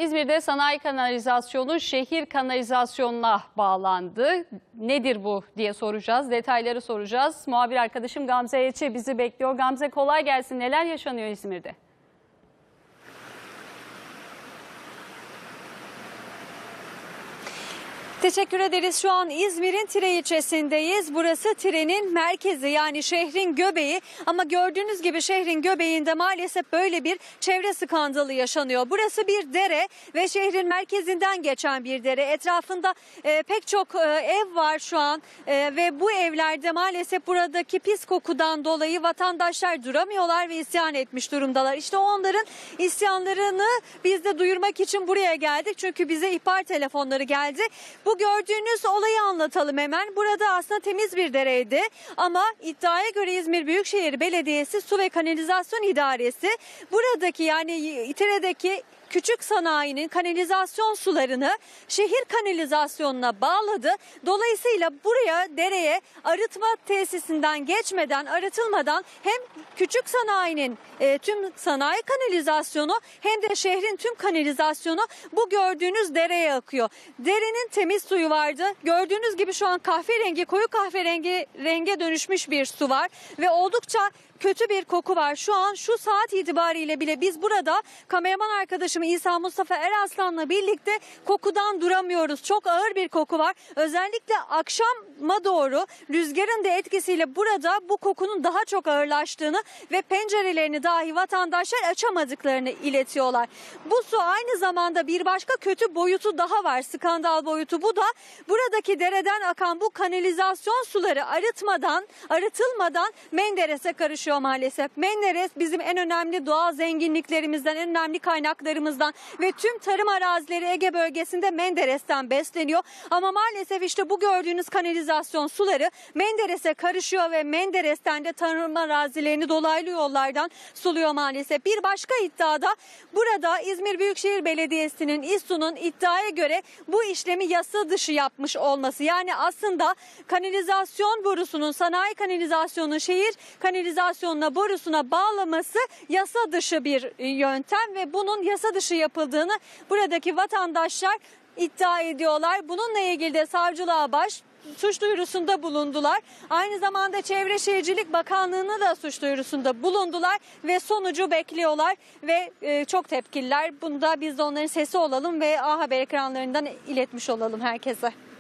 İzmir'de sanayi kanalizasyonu şehir kanalizasyonuna bağlandı. Nedir bu diye soracağız, detayları soracağız. Muhabir arkadaşım Gamze Elçi bizi bekliyor. Gamze, kolay gelsin. Neler yaşanıyor İzmir'de? Teşekkür ederiz. Şu an İzmir'in Tire ilçesindeyiz. Burası Tire'nin merkezi, yani şehrin göbeği. Ama gördüğünüz gibi şehrin göbeğinde maalesef böyle bir çevre skandalı yaşanıyor. Burası bir dere ve şehrin merkezinden geçen bir dere. Etrafında pek çok ev var şu an ve bu evlerde maalesef buradaki pis kokudan dolayı vatandaşlar duramıyorlar ve isyan etmiş durumdalar. İşte onların isyanlarını biz de duyurmak için buraya geldik. Çünkü bize ihbar telefonları geldi. Bu gördüğünüz olayı anlatalım hemen. Burada aslında temiz bir dereydi ama iddiaya göre İzmir Büyükşehir Belediyesi Su ve Kanalizasyon İdaresi buradaki, yani İtire'deki küçük sanayinin kanalizasyon sularını şehir kanalizasyonuna bağladı. Dolayısıyla buraya, dereye arıtma tesisinden geçmeden, arıtılmadan hem küçük sanayinin tüm sanayi kanalizasyonu hem de şehrin tüm kanalizasyonu bu gördüğünüz dereye akıyor. Derenin temiz suyu vardı. Gördüğünüz gibi şu an kahverengi, koyu kahverengi renge dönüşmüş bir su var ve oldukça kötü bir koku var. Şu an şu saat itibariyle bile biz burada kameraman arkadaşım İsa Mustafa Eraslan'la birlikte kokudan duramıyoruz. Çok ağır bir koku var. Özellikle akşama doğru rüzgarın da etkisiyle burada bu kokunun daha çok ağırlaştığını ve pencerelerini dahi vatandaşlar açamadıklarını iletiyorlar. Bu su aynı zamanda bir başka kötü boyutu daha var. Skandal boyutu bu da. Buradaki dereden akan bu kanalizasyon suları arıtılmadan Menderes'e karışıyor maalesef. Menderes bizim en önemli doğal zenginliklerimizden, en önemli kaynaklarımızdan ve tüm tarım arazileri Ege bölgesinde Menderes'ten besleniyor. Ama maalesef işte bu gördüğünüz kanalizasyon suları Menderes'e karışıyor ve Menderes'ten de tarım arazilerini dolaylı yollardan suluyor maalesef. Bir başka iddiada burada İzmir Büyükşehir Belediyesi'nin, İSSU'nun iddiaya göre bu işlemi yasa dışı yapmış olması. Yani aslında kanalizasyon borusunun, sanayi kanalizasyonu şehir kanalizasyonuna, borusuna bağlaması yasa dışı bir yöntem ve bunun yasa dışı yapıldığını buradaki vatandaşlar iddia ediyorlar. Bununla ilgili de savcılığa suç duyurusunda bulundular. Aynı zamanda Çevre Şehircilik Bakanlığı'na da suç duyurusunda bulundular ve sonucu bekliyorlar ve çok tepkililer. Bunu da biz de onların sesi olalım ve A Haber ekranlarından iletmiş olalım herkese.